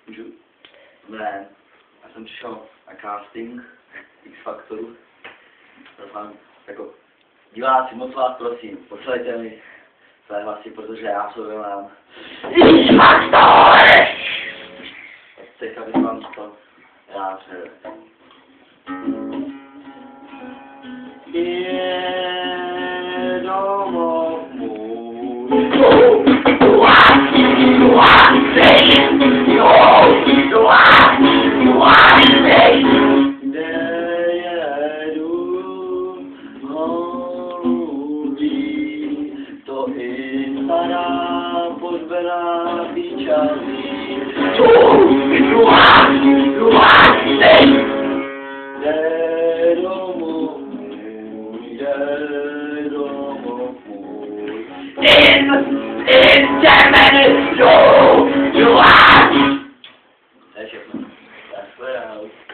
Můžu? Ne. Já jsem přišel na casting X Factoru. Doufám, jako diváci, moc vás prosím, pošlejte mi své hlasy, protože já v sobě mám X Factor! Teďka bych vám to rád předal. In Germany, you are.